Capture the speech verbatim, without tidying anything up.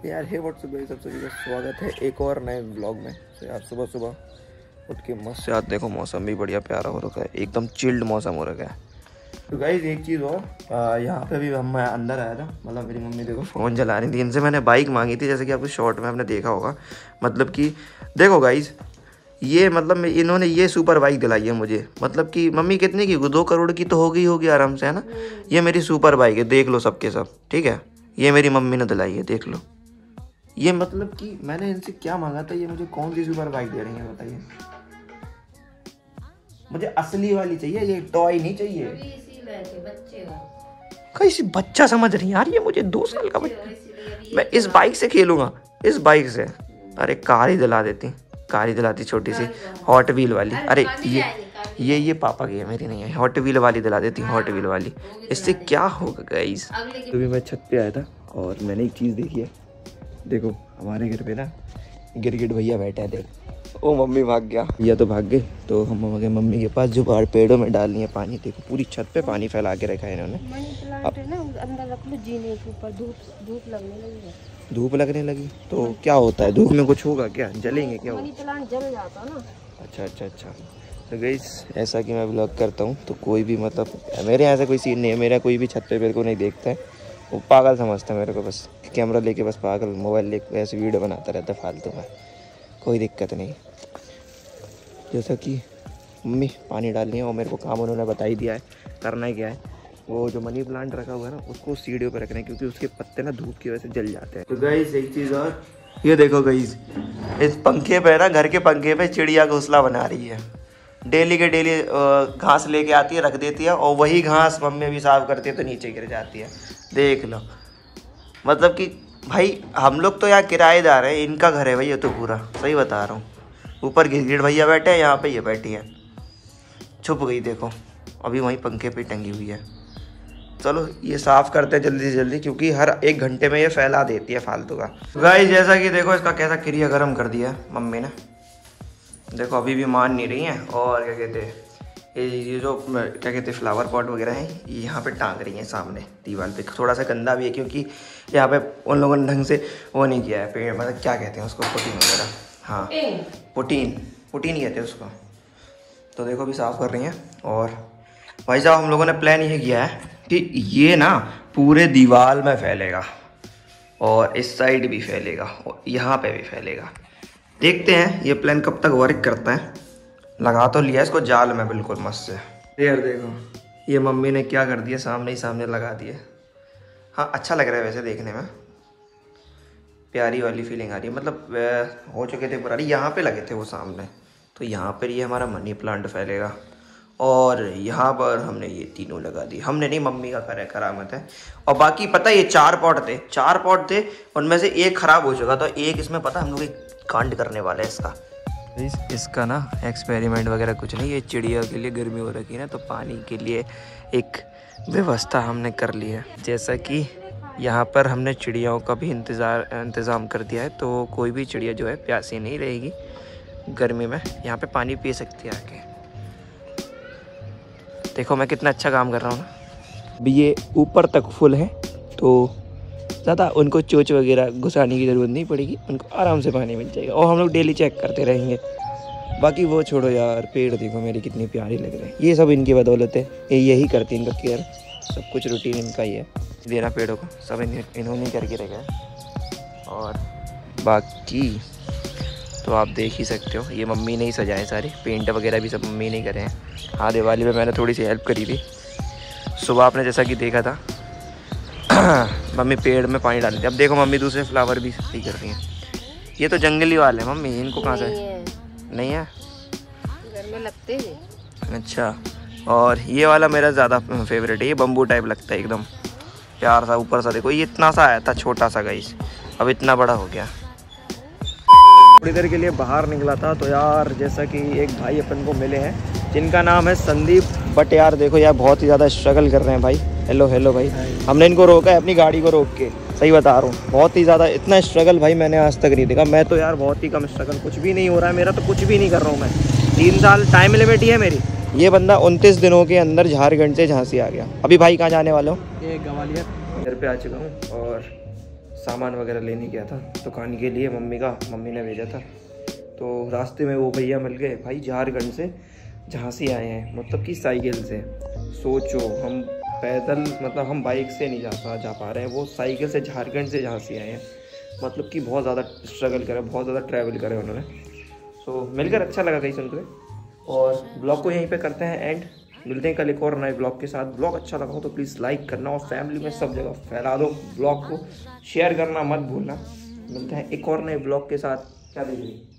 यार हे WhatsApp guys, सब सभी का स्वागत है एक और नए व्लॉग में। तो यार सुबह सुबह उठ के मस्त यार देखो मौसम भी बढ़िया प्यारा हो रखा है, एकदम चिल्ड मौसम हो रखा है। तो गाइस एक चीज़ और, यहाँ पे भी हम मैं अंदर आया था, मतलब मेरी मम्मी देखो फ़ोन चला रही थी। इनसे मैंने बाइक मांगी थी, जैसे कि आपको शॉर्ट में आपने देखा होगा। मतलब कि देखो गाइस, ये मतलब इन्होंने ये सुपर बाइक दिलाई है मुझे। मतलब कि मम्मी कितने की, दो करोड़ की तो होगी होगी आराम से, है ना। ये मेरी सुपर बाइक है, देख लो सबके सब, ठीक है। ये मेरी मम्मी ने दिलाई है, देख लो। ये मतलब कि मैंने इनसे क्या मांगा था, ये मुझे कौन सी सुपर बाइक दे रही है बताइए। मुझे असली वाली चाहिए, ये टॉय नहीं चाहिए। कैसी बच्चा समझ रही यार, ये मुझे दो साल का बच्चा। मैं इस बाइक से खेलूंगा, इस बाइक से। अरे कार ही दिला देती, कार ही दिलाती छोटी सी हॉट व्हील वाली। अरे ये ये ये पापा की है, मेरी नहीं है। हॉट व्हील वाली दिला देती, हॉट व्हील वाली। इससे क्या होगा गाइस। अभी मैं छत पे आया था और मैंने एक चीज़ देखी है। देखो हमारे घर पे ना गिरगिट भैया बैठे हैं, देख। ओ मम्मी भाग गया, भैया तो भाग गए। तो हम गए मम्मी के पास, जो बाहर पेड़ों में डालनी है पानी। देखो पूरी छत पे पानी फैला के रखा है इन्होंने। अब है ना, अंदर रख लो जीने के ऊपर। धूप धूप लगने लगी है। धूप लगने लगी तो क्या होता है, धूप में कुछ होगा क्या, जलेंगे क्या? मनी प्लांट जल जाता ना। अच्छा अच्छा अच्छा। तो गाइस ऐसा कि मैं व्लॉग करता हूँ तो कोई भी मतलब मेरे यहाँ से कोई सीन नहीं है। मेरा कोई भी छत पे मेरे को नहीं देखता है, वो पागल समझता है मेरे को। बस कैमरा लेके बस पागल, मोबाइल लेके ऐसे वीडियो बनाता रहता है फालतू में। कोई दिक्कत नहीं। जैसा कि मम्मी पानी डालनी है और मेरे को काम उन्होंने बता ही दिया है, करना ही क्या है। वो जो मनी प्लांट रखा हुआ है ना, उसको सीढ़ियों पर रखना है, क्योंकि उसके पत्ते ना धूप की वजह से जल जाते हैं। तो गाइस एक चीज़ और, ये देखो गाइस, इस पंखे पे ना, घर के पंखे पे चिड़िया घोंसला बना रही है। डेली के डेली घास लेके आती है, रख देती है, और वही घास मम्मी भी साफ करती है तो नीचे गिर जाती है। देख लो, मतलब कि भाई हम लोग तो यहाँ किराएदार हैं, इनका घर है भाई ये तो पूरा। सही बता रहा हूँ। ऊपर गिरगिट भैया बैठे हैं, यहाँ पे ये बैठी है, छुप गई देखो, अभी वहीं पंखे पे टंगी हुई है। चलो ये साफ़ करते हैं जल्दी से जल्दी, क्योंकि हर एक घंटे में ये फैला देती है फालतू का। गाइस जैसा कि देखो इसका कैसा क्रिया गर्म कर दिया है मम्मी ने। देखो अभी भी मान नहीं रही हैं। और क्या कहते हैं, ये जो क्या कहते हैं फ्लावर पॉट वगैरह हैं, ये यहाँ पे टांग रही हैं सामने दीवार पे। थोड़ा सा गंदा भी है, क्योंकि यहाँ पे उन लोगों ने ढंग से वो नहीं किया है, पेड़ मतलब क्या कहते हैं उसको, प्रोटीन वगैरह। हाँ पुटीन, पुटीन कहते हैं उसको। तो देखो अभी साफ़ कर रही हैं। और भाई साहब हम लोगों ने प्लान ये किया है कि ये ना पूरे दीवार में फैलेगा, और इस साइड भी फैलेगा, और यहाँ पे भी फैलेगा। देखते हैं ये प्लान कब तक वर्क करता है। लगा तो लिया इसको जाल में बिल्कुल मस्त से। यार देखो ये मम्मी ने क्या कर दिया, सामने ही सामने लगा दिए। हाँ अच्छा लग रहा है वैसे देखने में, प्यारी वाली फीलिंग आ रही है। मतलब हो चुके थे पुरानी, यहाँ पे लगे थे वो सामने। तो यहाँ पर ये हमारा मनी प्लांट फैलेगा, और यहाँ पर हमने ये तीनों लगा दी। हमने नहीं, मम्मी का करे करामत है। और बाकी पता है ये चार पॉट थे, चार पॉट थे, उनमें से एक ख़राब हो चुका था। एक इसमें पता हम लोग एक कांड करने वाले हैं इसका। इस, इसका ना एक्सपेरिमेंट वगैरह कुछ नहीं, ये चिड़िया के लिए गर्मी हो रखी है ना, तो पानी के लिए एक व्यवस्था हमने कर ली है। जैसा कि यहाँ पर हमने चिड़ियाओं का भी इंतज़ार इंतज़ाम कर दिया है, तो कोई भी चिड़िया जो है प्यासी नहीं रहेगी गर्मी में, यहाँ पे पानी पी सकती है आके। देखो मैं कितना अच्छा काम कर रहा हूँ ना। अभी ये ऊपर तक फुल है, तो ज़्यादा उनको चोच वगैरह घुसाने की ज़रूरत नहीं पड़ेगी, उनको आराम से पानी मिल जाएगा। और हम लोग डेली चेक करते रहेंगे। बाकी वो छोड़ो यार, पेड़ देखो मेरी कितनी प्यारी लग रही है। ये सब इनकी बदौलत है, ये यही करती है इनका केयर, सब कुछ रूटीन इनका ही है, देना पेड़ों को, सब इन्होंने करके रखा है। और बाकी तो आप देख ही सकते हो, ये मम्मी ने ही सजाए सारे, पेंट वगैरह भी सब मम्मी ने ही करे हैं। हाँ दिवाली में मैंने थोड़ी सी हेल्प करी थी। सुबह आपने जैसा कि देखा था मम्मी पेड़ में पानी डालती थी। अब देखो मम्मी दूसरे फ्लावर भी सही कर रही हैं। ये तो जंगली वाले मम्मी, इनको कहाँ से नहीं है, घर में लगते हैं। अच्छा, और ये वाला मेरा ज़्यादा फेवरेट है, ये बम्बू टाइप लगता है एकदम प्यार सा। ऊपर सा देखो, ये इतना सा आया था छोटा सा गाइस, अब इतना बड़ा हो गया। थोड़ी देर के लिए बाहर निकला था, तो यार जैसा कि एक भाई अपन को मिले हैं जिनका नाम है संदीप। बट यार देखो यार बहुत ही ज़्यादा स्ट्रगल कर रहे हैं भाई। हेलो हेलो भाई, हमने इनको रोका है अपनी गाड़ी को रोक के, सही बता रहा हूँ। बहुत ही ज़्यादा, इतना स्ट्रगल भाई मैंने आज तक नहीं देखा। मैं तो यार बहुत ही कम स्ट्रगल, कुछ भी नहीं हो रहा है मेरा, तो कुछ भी नहीं कर रहा हूँ मैं। तीन साल टाइम लिमिट ही है मेरी। ये बंदा उनतीस दिनों के अंदर झारखंड से झांसी आ गया। अभी भाई कहाँ जाने वाले हो? ये ग्वालियर। घर पे आ चुका हूँ और सामान वगैरह लेने गया था दुकान के लिए मम्मी का, मम्मी ने भेजा था। तो रास्ते में वो भैया मिल गए भाई, झारखंड से झांसी आए हैं, मतलब कि साइकिल से। सोचो हम पैदल, मतलब हम बाइक से नहीं जा जा पा रहे हैं, वो साइकिल से झारखंड से झांसी आए हैं, मतलब कि बहुत ज़्यादा स्ट्रगल करा, बहुत ज़्यादा ट्रैवल करा उन्होंने। सो so, मिलकर अच्छा लगा कहीं सुनकर। और ब्लॉग को यहीं पे करते हैं एंड, मिलते हैं कल एक और नए ब्लॉग के साथ। ब्लॉग अच्छा लगा हो तो प्लीज़ लाइक करना और फैमिली में सब जगह फैला दो ब्लॉग को, शेयर करना मत भूलना। मिलते हैं एक और नए ब्लॉग के साथ। क्या देख रही